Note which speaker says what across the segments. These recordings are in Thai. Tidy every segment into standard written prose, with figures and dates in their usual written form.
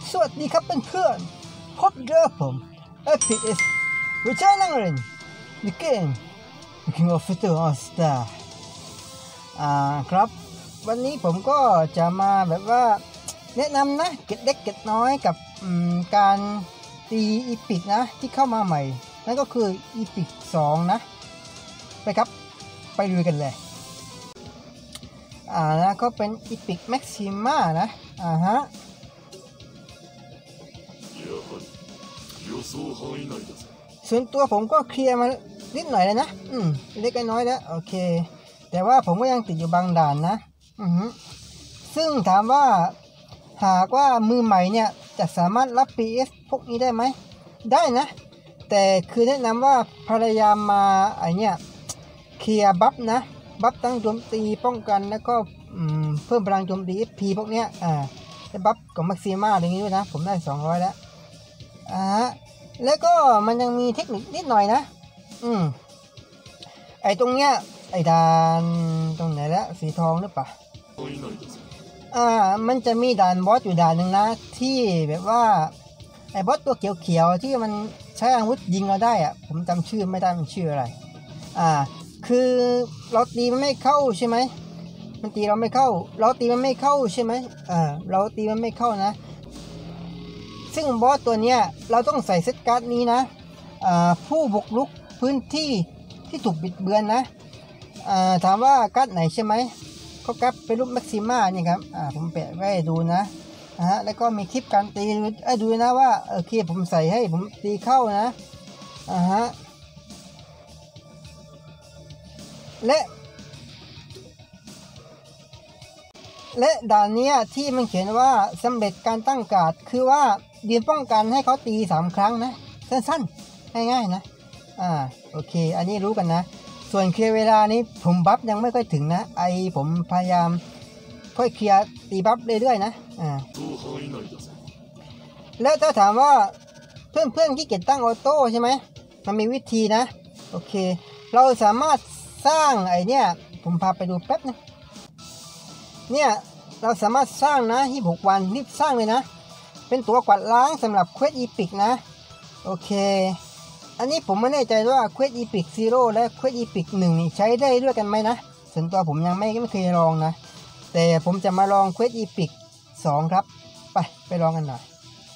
Speaker 1: สวัสดีครับเพื่อนๆพบเจอผม FPS วิชัยนังเรนในเกม King of Fighter All Star ครับวันนี้ผมก็จะมาแบบว่าแนะนำนะเก็ดเล็กเก็ดน้อยกับการตีอีพิกนะที่เข้ามาใหม่นั่นก็คืออีพิก2นะไปครับไปดูกันเลยนะก็เป็นอีพิกแม็กซิม่านะฮะส่วนตัวผมก็เคลียร์มานิดหน่อยแล้วนะเล็กน้อยแล้วโอเคแต่ว่าผมก็ยังติดอยู่บางด่านนะซึ่งถามว่าหากว่ามือใหม่เนี่ยจะสามารถรับ PS พวกนี้ได้ไหมได้นะแต่คือแนะนำว่าพยายามมาเนี่ยเคลียร์บัฟนะบัฟตั้งโจมตีป้องกันแล้วก็เพิ่มพลังโจมตี FP พวกเนี้ยแต่บัฟของแม็กซิม่าอย่างนี้ด้วยนะผมได้200แล้วแล้วก็มันยังมีเทคนิคนิดหน่อยนะไอตรงเนี้ยไอด่านตรงไหนแล้วสีทองหรือเปล่ามันจะมีด่านบอสอยู่ด่านหนึ่งนะที่แบบว่าไอบอสตัวเขียวๆที่มันใช้อาวุธยิงเราได้ผมจำชื่อไม่ได้มันชื่ออะไรคือเราตีมันไม่เข้าใช่ไหมมันตีเราไม่เข้าเราตีมันไม่เข้าใช่ไหมเราตีมันไม่เข้านะซึ่งบอสตัวเนี้ยเราต้องใส่เซตการ์ดนี้นะผู้บุกรุกพื้นที่ที่ถูกบิดเบือนนะถามว่าการ์ดไหนใช่ไหมก็การ์ดเป็นรูปแม็กซิม่านี่ครับผมแปะไว้ดูนะแล้วก็มีคลิปการตีดูนะว่าโอเคผมใส่ให้ผมตีเข้านะและด่านนี้ที่มันเขียนว่าสำเร็จการตั้งการ์ดคือว่ายืนป้องกันให้เขาตี3ครั้งนะสั้นๆง่ายๆนะโอเคอันนี้รู้กันนะส่วนเคลียร์เวลานี้ผมบัฟยังไม่ค่อยถึงนะผมพยายามค่อยเคลียร์ตีบัฟเรื่อยๆนะแล้วถ้าถามว่าเพื่อนๆที่เกียจตั้งออโต้ใช่ไหมมันมีวิธีนะโอเคเราสามารถสร้างเนี่ยผมพาไปดูแป๊บนึงเนี่ยเราสามารถสร้างนะ26 วันรีบสร้างเลยนะเป็นตัวกวาดล้างสำหรับเควสอีพิกนะโอเคอันนี้ผมไม่แน่ใจว่าเควสอีพิก0และเควสอีพิก1นี่ใช้ได้ด้วยกันไหมนะส่วนตัวผมยังไม่เคยลองนะแต่ผมจะมาลองเควสอีพิก2ครับไปลองกันหน่อย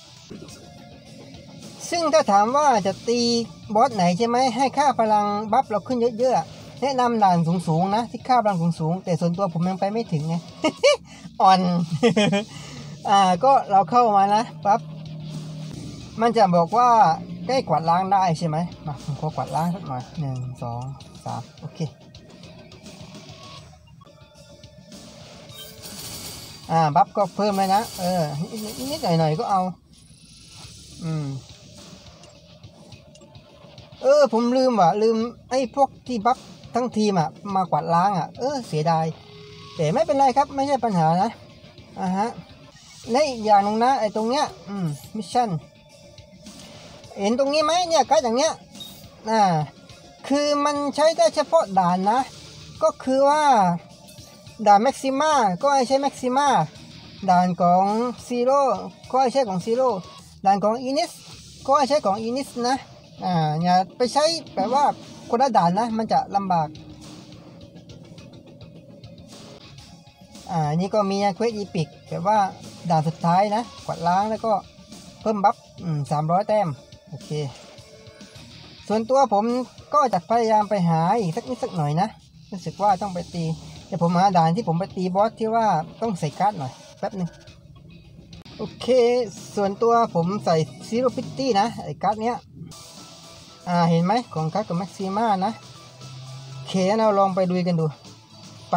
Speaker 1: ซึ่งถ้าถามว่าจะตีบอสไหนใช่ไหมให้ค่าพลังบัฟเราขึ้นเยอะๆแนะนำด่านสูงๆนะที่ค่าพลังสูงๆแต่ส่วนตัวผมยังไปไม่ถึงไง อ่อน ก็เราเข้ามานะปั๊บมันจะบอกว่าใกล้กวาดล้างได้ใช่ไหมมาผมขอกวาดล้างสักหน่อย1 2 3โอเคบัฟก็เพิ่มเลยนะนิดหน่อยก็เอาผมลืมไอ้พวกที่บัฟทั้งทีมมากวาดล้างเสียดายแต่ไม่เป็นไรครับไม่ใช่ปัญหานะและอีกอย่างนึงนะไอ้ตรงเนี้ยมิชชั่นเห็นตรงนี้ไหมเนี่ยการ์ดอย่างเนี้ยคือมันใช้ได้เฉพาะด่านนะก็คือว่าด่านแม็กซิม่าก็ให้ใช้แม็กซิม่าด่านของซีโร่ก็ให้ใช้ของซีโร่ด่านของอีนิสก็ให้ใช้ของอีนิสนะอย่าไปใช้แบบว่าคนละด่านนะมันจะลำบากนี่ก็มีเควสอีพิกแบบว่าด่านสุดท้ายนะกวาดล้างแล้วก็เพิ่มบัฟ300 แต้มโอเคส่วนตัวผมก็จะพยายามไปหาอีกสักนิดสักหน่อยนะรู้สึกว่าต้องไปตีแต่ผมหาด่านที่ผมไปตีบอสที่ว่าต้องใส่การ์ดหน่อยแป๊บนึงโอเคส่วนตัวผมใส่ซีโร่พิตตี้นะไอ้การ์ดเนี้ยเห็นไหมของการ์ดกับแม็กซิม่านะโอเคเราลองไปดูกันดูไป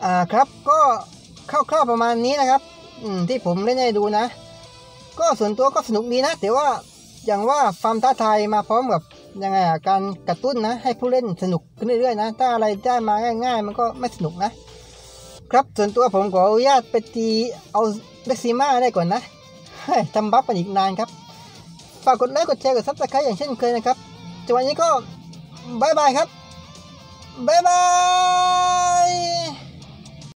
Speaker 1: ครับก็คร่าวๆประมาณนี้นะครับที่ผมเล่นให้ดูนะก็ส่วนตัวก็สนุกดีนะแต่ว่าอย่างว่าฟาร์มท้าทายมาพร้อมกับยังไงการกระตุ้นนะให้ผู้เล่นสนุกขึ้นเรื่อยๆนะถ้าอะไรได้มาง่ายๆมันก็ไม่สนุกนะครับส่วนตัวผมขออนุญาตไปตีเอาเด็กซีมาได้ก่อนนะทำบัฟกันอีกนานครับฝากกดไลค์กดแชร์กดซับสไครต์อย่างเช่นเคยนะครับจังหวะนี้ก็บายบายครับบ๊ายบาย